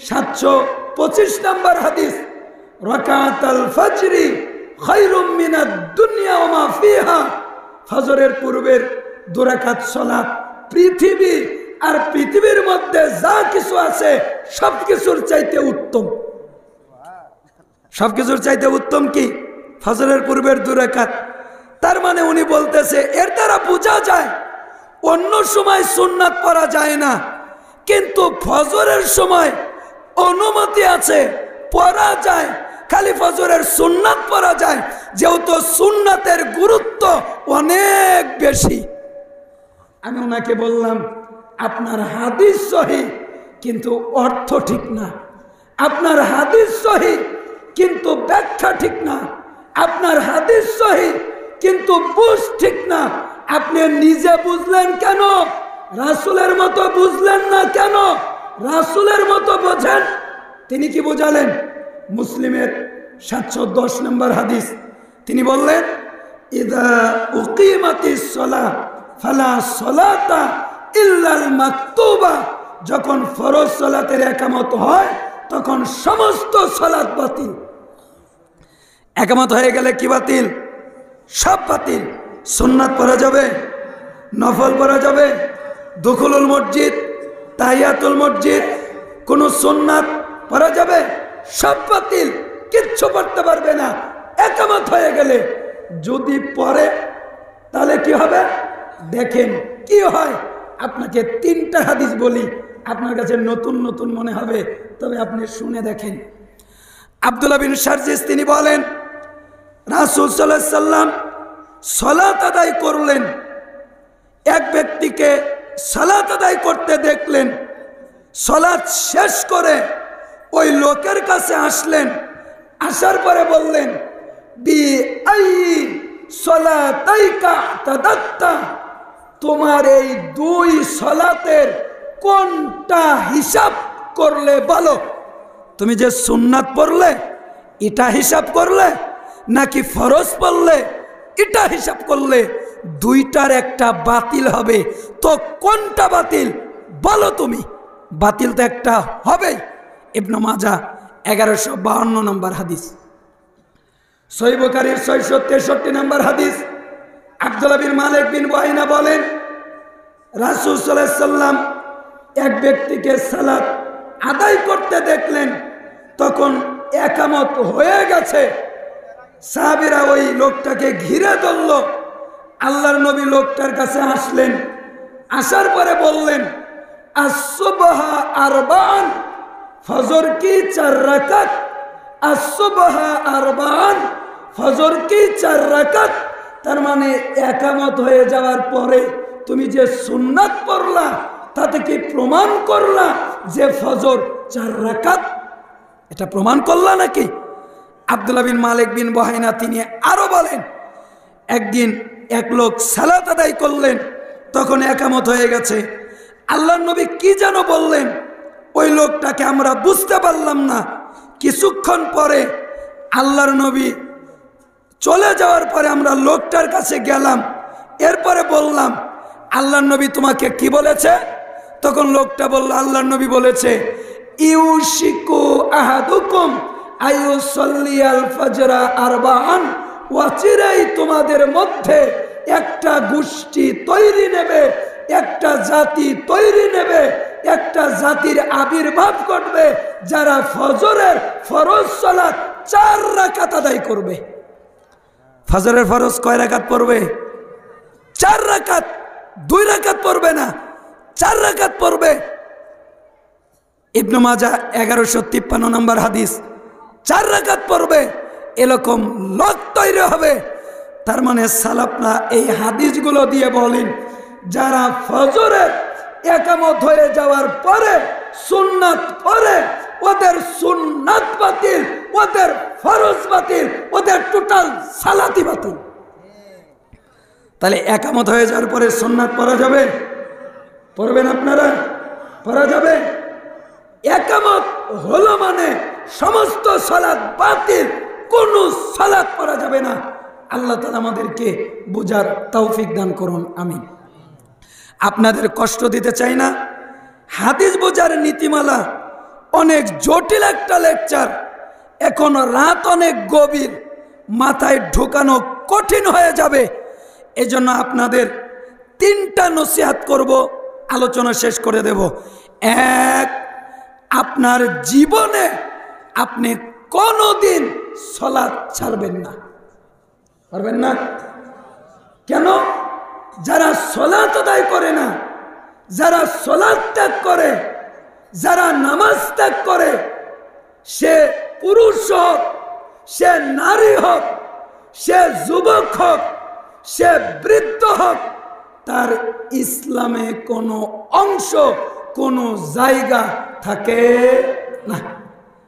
725 নম্বর হাদিস, রাকাতুল ফজরি খায়রুম মিনাদ দুনিয়া ওয়া মা ফিহা। ফজরের পূর্বের 2 রাকাত সালাত পৃথিবী আর পৃথিবীর মধ্যে যা কিছু আছে সবকিছুর চাইতে উত্তম। সবকিছুর চাইতে উত্তম কি? ফজরের পূর্বের 2 রাকাত। তার মানে উনি বলতেছে, এর দ্বারা বোঝা যায় অন্য সময় সুন্নাত পড়া যায় না, কিন্তু ফজরের সময় অনুমতি আছে, পড়া যায়। খালি ফজরের সুন্নাত পড়া যায়, যেহেতু সুন্নাতের গুরুত্ব অনেক বেশি। আমি ওনাকে বললাম, আপনার হাদিস সহিহ কিন্তু অর্থ ঠিক না। আপনার হাদিস সহি কিন্তু ব্যাখ্যা ঠিক না, আপনার হাদিস সহি কিন্তু বুঝ ঠিক না। আপনি নিজে বুঝলেন কেন? রাসূলের মতো বুঝলেন না কেন? রাসূলের মতো বোঝেন। তিনি কি বোঝালেন? মুসলিমের 710 নম্বর হাদিস, তিনি বললেন, ইযা উকিমাতিস সালাহ ফালা সালাতা ইল্লাল মাকতুবা। যখন ফরজ সালাতের একামত হয় তখন সমস্ত সালাত বাতিল। একামত হয়ে গেলে কি বাতিল? সব বাতিল। সুন্নাত পড়া যাবে, নফল পড়া যাবে, দুখুলুল মসজিদ, তাহিয়াতুল মসজিদ, কোন সুন্নাত পড়া যাবে? সব বাতিল, কিচ্ছু পড়তে পারবে না একামত হয়ে গেলে। যদি পড়ে তাহলে কি হবে দেখেন কি হয়। আপনাকে 3টা হাদিস বলি, আপনার কাছে নতুন নতুন মনে হবে, তবে আপনি শুনে দেখেন। আব্দুল্লাহ বিন শারজিস তিনি বলেন, রাসূল সাল্লাল্লাহু আলাইহি সাল্লাম সালাত আদায় করলেন, এক ব্যক্তিকে সালাত আদায় করতে দেখলেন। সালাত শেষ করে ওই লোকের কাছে আসলেন, আসার পরে বললেন, বি আই সালাতাইকা তাদাত্তা, তোমার এই 2 সালাতের কোনটা হিসাব করলে বলো। তুমি যে সুন্নাত পড়লে এটা হিসাব করলে, নাকি ফরজ পড়লে এটা হিসাব করলে? 2টার একটা বাতিল হবে, তো কোনটা বাতিল বলো তুমি? বাতিল তো একটা হবে। ইবনে মাজাহ 1152 নম্বর হাদিস, সহিহ বুখারীর 663 নম্বর হাদিস। আব্দুল্লাহ বিন মালিক বিন বুহাইনা বলেন, রাসূল সাল্লাল্লাহু আলাইহি সাল্লাম এক ব্যক্তিকে সালাত আদায় করতে দেখলেন, তখন একামত হয়ে গেছে। সাহাবীরা ওই লোকটাকে ঘিরে ধরল। আল্লাহর নবী লোকটার কাছে আসলেন, আসার পরে বললেন, আস-সুবহা আরবাআন, ফজর কি 4 রাকাত। আস-সুবহা আরবাআন, ফজর কি 4 রাকাত। তার মানে একামত হয়ে যাওয়ার পরে তুমি যে সুন্নাত পড়লা তাতে কি প্রমাণ করলা যে ফজর 4 রাকাত? এটা প্রমাণ করলা নাকি? আব্দুল্লাহ বিন মালিক বিন বুহাইনা তিনি আরো বলেন, একদিন এক লোক সালাত আদায় করলেন, তখন একামত হয়ে গেছে। আল্লাহর নবী কি যেন বললেন, ওই লোকটাকে আমরা বুঝতে পারলাম না। কিছুক্ষণ পরে আল্লাহর নবী চলে যাওয়ার পরে আমরা লোকটার কাছে গেলাম, এরপরে বললাম, আল্লাহর নবী তোমাকে কি বলেছে? তখন লোকটা বলল, আল্লাহর নবী বলেছে, ইউশিকু আহাদুকুম আইয়ুসাল্লিয়াল ফাজরা আরবাআন, ওয়াচিরাই তোমাদের মধ্যে একটা গোষ্ঠী তৈরি নেবে, একটা জাতি তৈরি নেবে, একটা জাতির আবির্ভাব ঘটবে যারা ফজরের ফরজ সালাত 4 রাকাত আদায় করবে। ফজরের ফরজ কয় রাকাত পড়বে? 4 রাকাত, 2 রাকাত পড়বে না, 4 রাকাত পড়বে। ইবনে মাজাহ 1153 নম্বর হাদিস, 4 রাকাত পড়বে, এরকম লোক তৈরি হবে। তার মানে সালাফরা এই হাদিসগুলো দিয়ে বলেন, যারা ফজরের একামত হয়ে যাওয়ার পরে সুন্নাত পড়ে, ওদের সুন্নাত বাতিল, ওদের ফরজ বাতিল, ওদের টোটাল সালাতি বাতিল। তাহলে একামত হয়ে যাওয়ার পরে সুন্নাত পড়া যাবে? পড়বেন আপনারা? পড়া যাবে? একামত হলো মানে সমস্ত সালাত বাতিল, কোন সালাত পড়া যাবে না। আল্লাহ তাআলা আমাদেরকে বুঝার তৌফিক দান করুন, আমিন। আপনাদের কষ্ট দিতে চাই না। হাদিস বোঝার নীতিমালা অনেক জটিল একটা লেকচার, এখন রাত অনেক গভীর, মাথায় ঢোকানো কঠিন হয়ে যাবে। এজন্য আপনাদের 3টা নসিহত করব, আলোচনা শেষ করে দেব। 1, আপনার জীবনে আপনি কোনোদিন সালাত ছাড়বেন না। পারবেন না? কেন? যারা সালাত আদায় করে না, যারা সালাত ত্যাগ করে, যারা নামাজ ত্যাগ করে, সে পুরুষ হোক, সে নারী হোক, সে যুবক হোক, সে বৃদ্ধ হোক, তার ইসলামে কোনো অংশ, কোনো জায়গা থাকে না।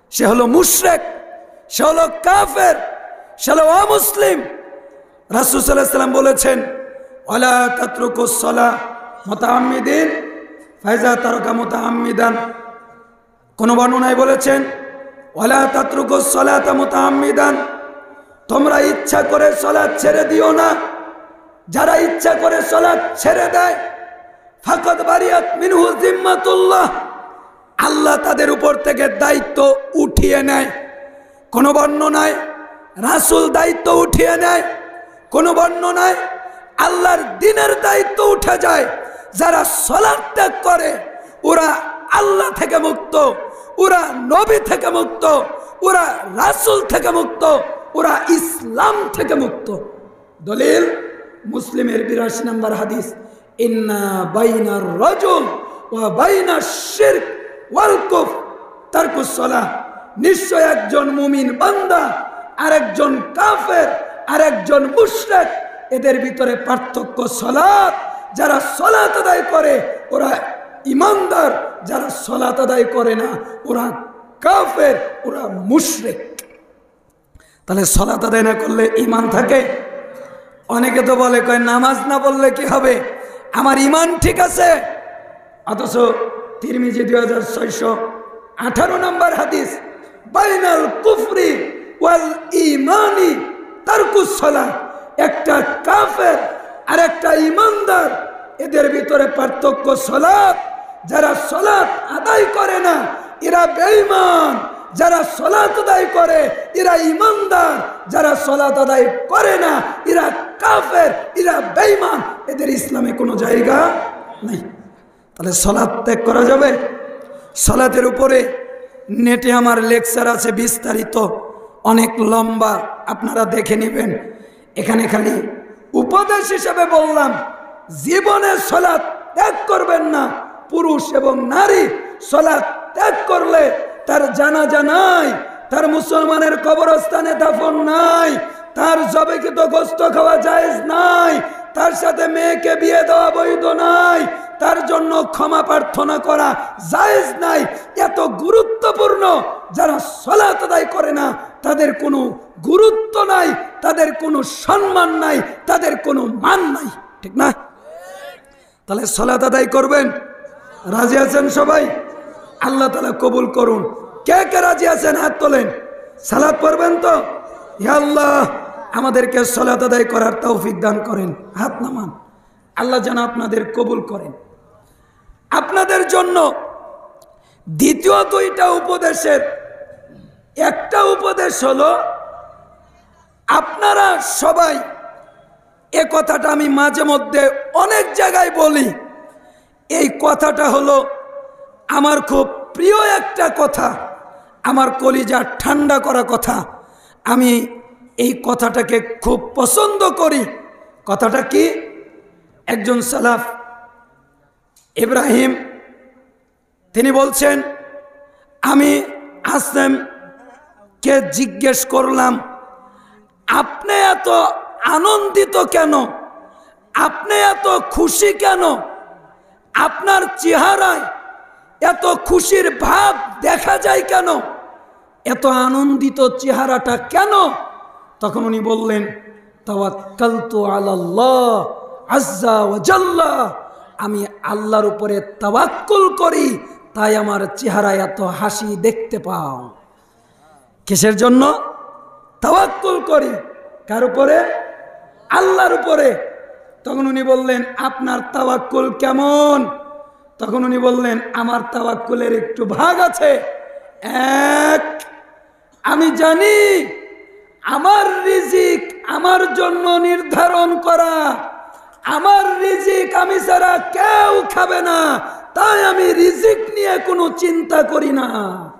সে হলো মুশরিক, সে হলো কাফের, সে হলো অমুসলিম। রাসূল সাল্লাল্লাহু আলাইহি ওয়াসাল্লাম বলেছেন, ওয়ালা তাতরুকুস সালাহ মুতাআম্মিদিন ফাইজা তারাকা মুতাআম্মিদান। কোন বর্ণনায় বলেছেন, ওয়ালা তাতরুকুস সালাতা মুতাআম্মিদান, তোমরা ইচ্ছা করে সালাত ছেড়ে দিও না। যারা ইচ্ছা করে সালাত ছেড়ে দেয়, ফাকাদ বারিয়াত মিনহু জিম্মাতুল্লাহ, আল্লাহ তাদের উপর থেকে দায়িত্ব উঠিয়ে নেয়। কোন বর্ণনায় রাসূল দায়িত্ব উঠিয়ে নেয়, কোন বর্ণনায় আল্লাহর দ্বীনের দায়িত্ব উঠে যায়। যারা সালাত ত্যাগ করে ওরা আল্লাহ থেকে মুক্ত, ওরা নবী থেকে মুক্ত, ওরা রাসূল থেকে মুক্ত, ওরা ইসলাম থেকে মুক্ত। দলিল মুসলিমের ৮২ নম্বর হাদিস, ইন্না বাইনার রাজুল ওয়া বাইনাশ শিরক ওয়াল কুফর তারকুস সালাহ, নিশ্চয় একজন মুমিন বান্দা আর একজন কাফের আর একজন মুশরিক, এদের ভিতরে পার্থক্য সালাত। যারা সালাত আদায় করে ওরা ঈমানদার, যারা সালাত আদায় করে না ওরা কাফের, ওরা মুশরিক। তাহলে সালাত আদায় না করলে ঈমান থাকে? অনেকে তো বলে, কয় নামাজ না পড়লে কি হবে, আমার ঈমান ঠিক আছে। অথচ তিরমিজি 2618 নম্বর হাদিস, বাইনাল কুফরি ওয়াল ঈমানি তারকুস সালাহ, একটা কাফের আর একটা ঈমানদার, এদের ভিতরে পার্থক্য সালাত। যারা সালাত আদায় করে না এরা বেঈমান, যারা সালাত আদায় করে এরা ঈমানদার, যারা সালাত আদায় করে না এরা কাফের, এরা বেঈমান, এদের ইসলামে কোনো জায়গা নেই। তাহলে সালাত ত্যাগ করা যাবে? সালাতের উপরে নেটে আমার লেকচার আছে বিস্তারিত, অনেক লম্বা, আপনারা দেখে নেবেন। এখানে খালি উপদেশ হিসেবে বললাম, জীবনে সালাত ত্যাগ করবেন না। পুরুষ এবং নারী সালাত ত্যাগ করলে তার জানাজা নাই, তার মুসলমানের কবরস্থানে দাফন নাই, তার জবেকৃত গোশত খাওয়া জায়েজ নাই, তার সাথে মেয়েকে বিয়ে দেওয়া বৈধ নাই, তার জন্য ক্ষমা প্রার্থনা করা জায়েজ নাই। এত গুরুত্বপূর্ণ, যারা সালাত আদায় করে না তাদের কোনো গুরুত্ব নাই, তাদের কোনো সম্মান নাই, তাদের কোনো মান নাই, ঠিক না? তাহলে সালাত আদায় করবেন, রাজি আছেন সবাই? আল্লাহ তাআলা কবুল করুন। কে কে রাজি আছেন হাত তোলেন। সালাত পড়বেন তো? ইয়া আল্লাহ আমাদেরকে সালাত আদায় করার তৌফিক দান করেন। হাত নামান, আল্লাহ যেন আপনাদের কবুল করেন। আপনাদের জন্য দ্বিতীয় দুইটা উপদেশের একটা উপদেশ হলো, আপনারা সবাই, এ কথাটা আমি মাঝে মধ্যে অনেক জায়গায় বলি, এই কথাটা হলো আমার খুব প্রিয় একটা কথা, আমার কলিজা ঠান্ডা করা কথা। আমি এই কথাটাকে খুব পছন্দ করি। কথাটা কি? একজন সালাফ ইব্রাহিম, তিনি বলছেন, আমি আসেমকে জিজ্ঞেস করলাম, আপনি এত আনন্দিত কেন, আপনি এত খুশি কেন, আপনার চেহারায় এত খুশির ভাব দেখা যায় কেন, এত আনন্দিত চেহারাটা কেন? তখন উনি বললেন, তাওয়াক্কালতু আলাল্লাহ আজ্জা ওয়া জাল্লা, আমি আল্লাহর উপরে তাওয়াক্কুল করি, তাই আমার চেহারায় এত হাসি দেখতে পাও। কিসের জন্য তাওয়াক্কুল করি? কার উপরে? আল্লাহর উপরে। তখন উনি বললেন, আপনার তাওয়াক্কুল কেমন? তখন উনি বললেন, আমার তাওয়াক্কুলের একটু ভাগ আছে। এক, আমি জানি আমার রিজিক আমার জন্য নির্ধারণ করা, আমার রিজিক আমি ছাড়া কেউ খাবে না, তাই আমি রিজিক নিয়ে কোনো চিন্তা করি না।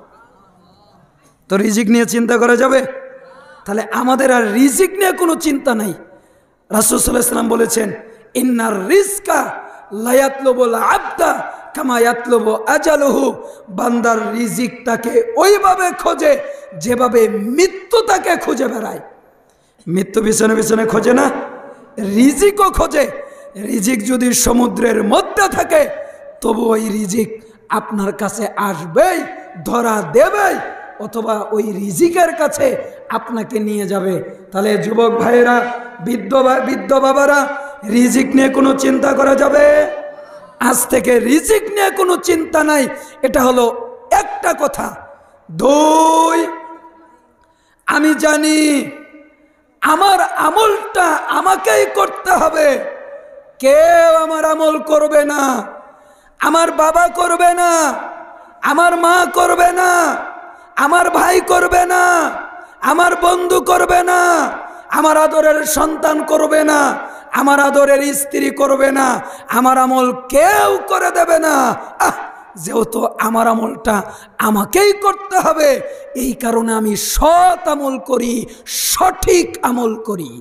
তো রিজিক নিয়ে চিন্তা করা যাবে? তাহলে আমাদের আর রিজিক নিয়ে কোনো চিন্তা নাই। রাসূল সাল্লাল্লাহু আলাইহি ওয়াসাল্লাম বলেছেন, ইন্নার রিজকা লা ইয়াতলুবুল আবদা কামা ইয়াতলুবু আজালুহু, বান্দার রিজিক তাকে ওইভাবে খোঁজে যেভাবে মৃত্যু তাকে খুঁজে বেড়ায়। মৃত্যু পিছনে পিছনে খোঁজে না, রিজিকও খোঁজে। রিজিক যদি সমুদ্রের মধ্যে থাকে তবু ওই রিজিক আপনার কাছে আসবেই, ধরা দেবেই। অথবা ওই রিজিকের কাছে আপনাকে নিয়ে যাবে। তাহলে যুবক ভাইয়েরা, বৃদ্ধ বাবারা, রিজিক নিয়ে কোনো চিন্তা করা যাবে? আজ থেকে রিজিক নিয়ে কোনো চিন্তা নাই, এটা হলো একটা কথা। দুই, আমি জানি আমার আমলটা আমাকেই করতে হবে, কেউ আমার আমল করবে না, আমার বাবা করবে না, আমার মা করবে না, আমার ভাই করবে না, আমার বন্ধু করবে না, আমার আদরের সন্তান করবে না, আমার আদরের স্ত্রী করবে না, আমার আমল কেউ করে দেবে না। যেহেতু আমার আমলটা আমাকেই করতে হবে, এই কারণে আমি সৎ আমল করি, সঠিক আমল করি।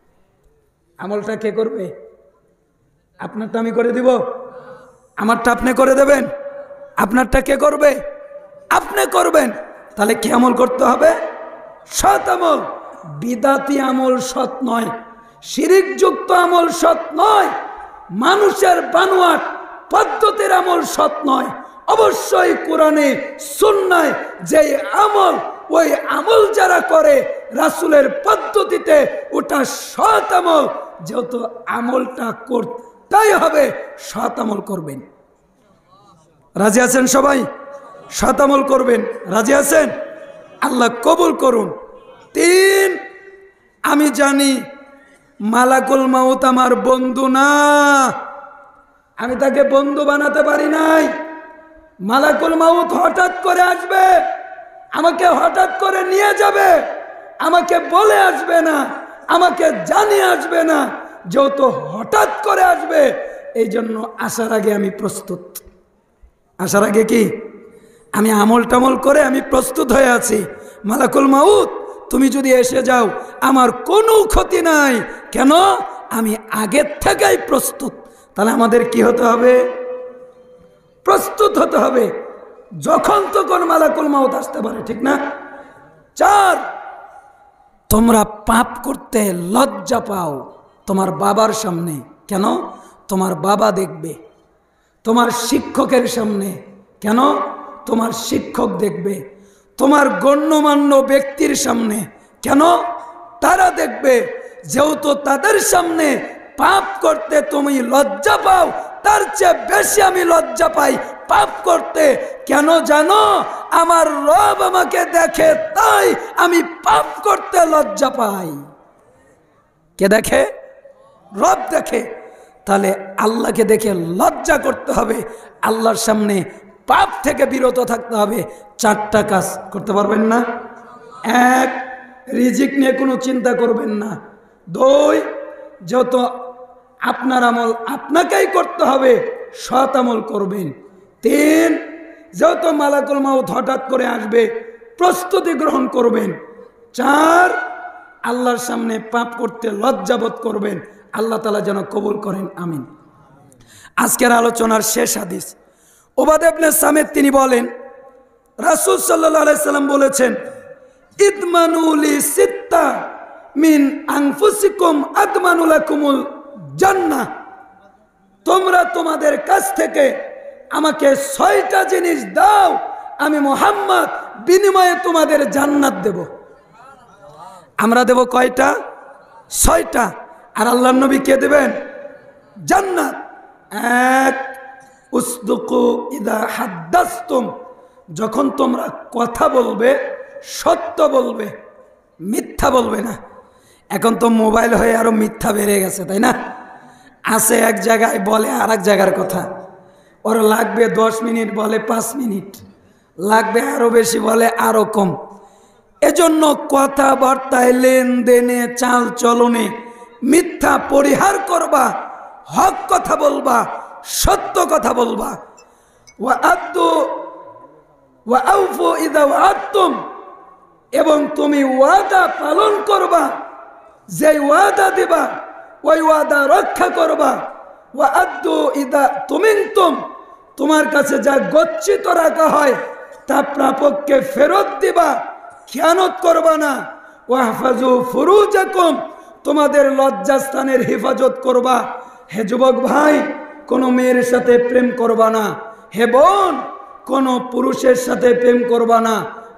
আমলটা কে করবে? আপনারটা আমি করে দিব? আমারটা আপনি করে দেবেন? আপনারটা কে করবে? আপনি করবেন। তাহলে কি আমল করতে হবে? সৎ আমল। বিদাতি আমল সৎ নয়, শিরিকযুক্ত আমল সৎ নয়, মানুষের বানোয়াট পদ্ধতির আমল সৎ নয়। অবশ্যই কোরআনে সুন্নায় যে আমল, ওই আমল যারা করে রাসূলের পদ্ধতিতে, ওটা সৎ আমল। যেহেতু আমলটা করতেই হবে, সৎ আমল করবেন। রাজি আছেন সবাই? সৎ আমল করবেন, রাজি আছেন? আল্লাহ কবুল করুন। তিন, আমি জানি মালাকুল মাউত আমার বন্ধু না, আমি তাকে বন্ধু বানাতে পারি নাই। মালাকুল মাউত হঠাৎ করে আসবে, আমাকে হঠাৎ করে নিয়ে যাবে, আমাকে বলে আসবে না, আমাকে জানিয়ে আসবে না। যেহেতু হঠাৎ করে আসবে, এই জন্য আসার আগে আমি প্রস্তুত। আসার আগে কি আমি আমল টামল করে আমি প্রস্তুত হয়ে আছি। মালাকুল মাউত তুমি যদি এসে যাও, আমার কোনো ক্ষতি নাই, কেন? আমি আগের থেকেই প্রস্তুত। তাহলে আমাদের কি হতে হবে? প্রস্তুত হতে হবে। যখন তখন মালাকুল মাউত আসতে পারে, ঠিক না? চার, তোমরা পাপ করতে লজ্জা পাও তোমার বাবার সামনে। কেন? তোমার বাবা দেখবে। তোমার শিক্ষকের সামনে। কেন? তোমার শিক্ষক দেখবে। তোমার গণ্যমান্য ব্যক্তির সামনে। কেন? তারা দেখবে। যেহেতু তাদের সামনে পাপ করতে তুমি লজ্জা পাও, তার চেয়ে বেশি আমি লজ্জা পাই পাপ করতে। কেন জানো? আমার রব আমাকে দেখে, তাই আমি পাপ করতে লজ্জা পাই। কে দেখে? রব দেখে। তাহলে আল্লাহকে দেখে লজ্জা করতে হবে, আল্লাহর সামনে পাপ থেকে বিরত থাকতে হবে। চারটা কাজ করতে পারবেন না? এক, রিজিক নিয়ে কোনো চিন্তা করবেন না। দুই, যত আপনার আমল আপনাকেই করতে হবে, সৎ আমল করবেন। তিন, যত মালাকুল মাউত হঠাৎ করে আসবে, প্রস্তুতি গ্রহণ করবেন। চার, আল্লাহর সামনে পাপ করতে লজ্জাবোধ করবেন। আল্লাহ তাআলা যেন কবুল করেন, আমিন। আজকের আলোচনার শেষ হাদিস, উবাদা ইবনে সামিত তিনি বলেন, রাসূল সাল্লাল্লাহু আলাইহি সাল্লাম বলেছেন, ইদমানু লি সিত্তা মিন আনফুসিকুম আদমানু লাকুমুল জান্নাহ। তোমরা তোমাদের কাছ থেকে আমাকে 6টা জিনিস দাও, আমি মুহাম্মদ বিনিময়ে তোমাদের জান্নাত দেব। আমরা দেব কয়টা? 6টা। আর আল্লাহর নবী কে দেবেন? জান্নাত। এক, উসদুকু ইদা হাদ্দাসতুম, যখন তোমরা কথা বলবে সত্য বলবে, মিথ্যা বলবে না। এখন তো মোবাইল হয়ে আরো মিথ্যা বেড়ে গেছে, তাই না? আসে এক জায়গায় বলে আর এক জায়গার কথা, ওর লাগবে 10 মিনিট বলে 5 মিনিট, লাগবে আরো বেশি বলে আরো কম। এজন্য কথাবার্তায়, লেনদেনে, চাল চলনে মিথ্যা পরিহার করবা, হক কথা বলবা, সত্য কথা বলবা। এবং তুমি ওয়াদা পালন করবা, যে ওয়াদা দিবা ওই ওয়াদা রক্ষা করবা। ওয়াদু ইদা তুমিনতুম, তোমার কাছে যা গচ্ছিত রাখা হয় তা প্রাপককে ফেরত দিবা, খেয়ানত করবা না। ওয়াহফাজু ফুরুজাকুম, তোমাদের লজ্জাস্থানের হেফাজত করবা। হে যুবক ভাই, কোনো মেয়ের সাথে প্রেম করবা না। হে বোন, কোনো পুরুষের সাথে প্রেম করবা না।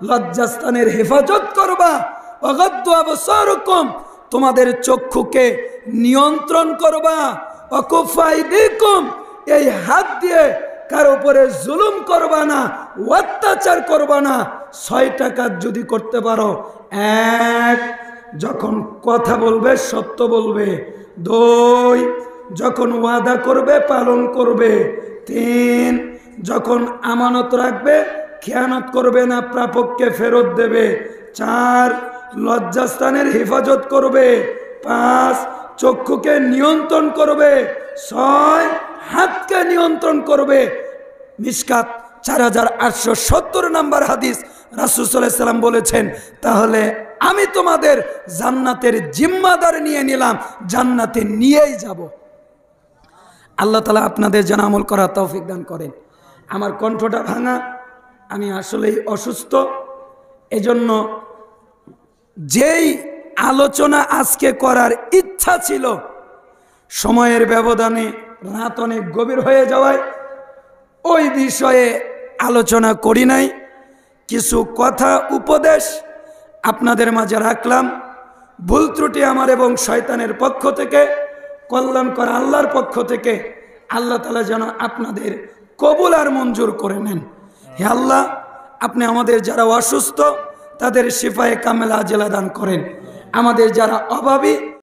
লজ্জাস্থানের হেফাজত করবা, ওয়াগাদ্দু আবসারকুম তোমাদের চক্ষুকে নিয়ন্ত্রণ করবা, ওয়াকুফা আইদিকুম এই হাত দিয়ে কার উপরে জুলুম করবা না, অত্যাচার করবা না। 6টা কাজ যদি করতে পারো, 1 যখন কথা বলবে সত্য বলবে, 2 যখন ওয়াদা করবে পালন করবে, 3 যখন আমানত রাখবে খেয়ানত করবে না, প্রাপককে ফেরত দেবে, 4 লজ্জাস্থানের হেফাজত করবে, 5 চক্ষুকে নিয়ন্ত্রণ করবে, 6 হাতকে নিয়ন্ত্রণ করবে। মিশকাত 4870 নম্বর হাদিস, রাসূল সাল্লাল্লাহু আলাইহি সাল্লাম বলেছেন, তাহলে আমি তোমাদের জান্নাতের জিম্মাদার নিয়ে নিলাম, জান্নাতে নিয়েই যাব। আল্লাহ তাআলা আপনাদের যেন আমল করার তৌফিক দান করেন। আমার কণ্ঠটা ভাঙা, আমি আসলেই অসুস্থ, এজন্য যেই আলোচনা আজকে করার ইচ্ছা ছিল, সময়ের ব্যবধানে রাত অনেক গভীর হয়ে যাওয়ায় ওই বিষয়ে আলোচনা করি নাই। কিছু কথা উপদেশ আপনাদের মাঝে রাখলাম। ভুল ত্রুটি আমার এবং শয়তানের পক্ষ থেকে, কল্যাণকর আল্লাহর পক্ষ থেকে আল্লাহ তাআলা যেন আপনাদের কবুল আর মঞ্জুর করে নেন। হে আল্লাহ, আপনি আমাদের যারা অসুস্থ তাদের শিফায়ে কামেলা আজেলা দান করেন, আমাদের যারা অভাবী